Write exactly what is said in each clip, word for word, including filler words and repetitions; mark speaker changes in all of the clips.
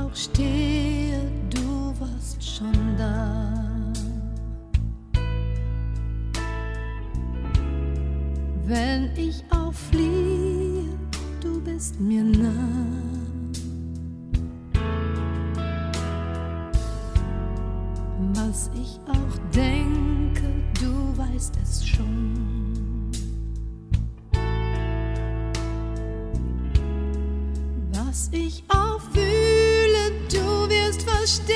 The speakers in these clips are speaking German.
Speaker 1: auch stehe, du warst schon da. Wenn ich auch fliehe, du bist mir nah. Was ich auch denke, du weißt es schon. Was ich auch fühle, du wirst verstehen.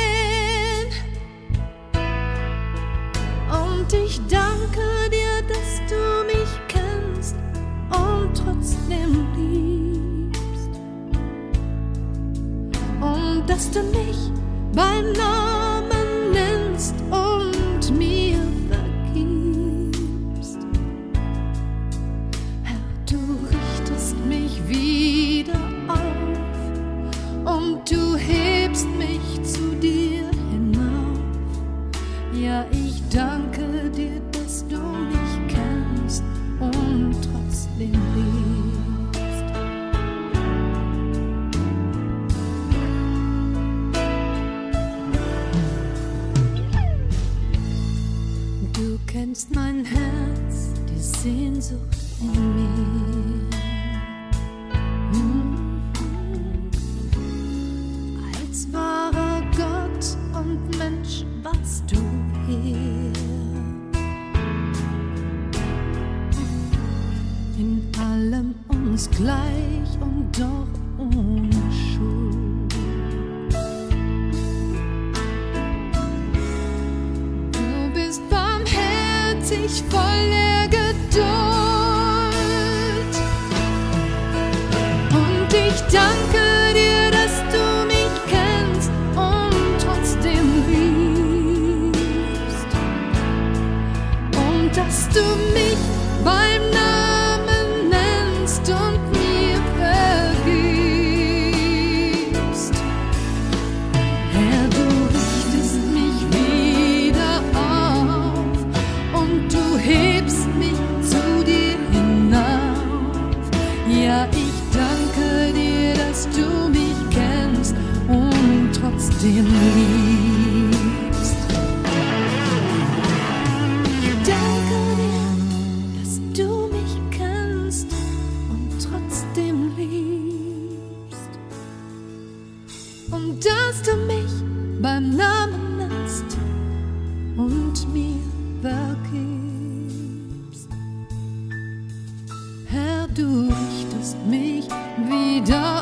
Speaker 1: Und ich danke dir, dass du mich kennst und trotzdem liebst. Und dass du mich beim Namen nennst und mir vergibst. Herr, du richtest mich wieder auf und du hebst mich zu dir hinauf. Ja, ich danke dir, dass du mich kennst und trotzdem liebst. Du kennst mein Herz, die Sehnsucht in mir. Hm. Als wahrer Gott und Mensch warst du hier. In allem uns gleich und doch ohne Schuld. Du bist barmherzig, voller Geduld. Und ich danke dir, dass du mich kennst und trotzdem liebst. Und dass du mich beim Namen nennst und mir vergibst. Herr, du richtest mich wieder auf und du hebst mich zu dir hinauf. Ja, ich danke dir, dass du mich kennst und trotzdem liebst. Ich danke dir, dass du mich kennst und trotzdem liebst. Und dass du mich beim Namen nennst und mir vergibst. Herr, du richtest mich wieder